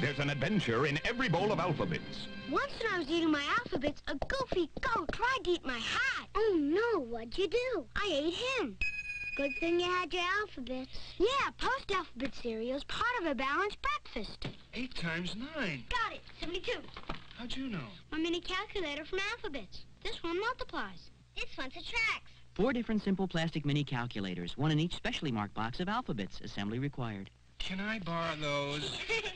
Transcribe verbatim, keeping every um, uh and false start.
There's an adventure in every bowl of Alpha-Bits. Once when I was eating my Alpha-Bits, a goofy goat tried to eat my hat. Oh, no. What'd you do? I ate him. Good thing you had your Alpha-Bits. Yeah, post-Alphabet cereal's part of a balanced breakfast. Eight times nine. Got it. seventy-two. How'd you know? My mini calculator from Alpha-Bits. This one multiplies. This one subtracts. Four different simple plastic mini calculators, one in each specially marked box of Alpha-Bits, assembly required. Can I borrow those?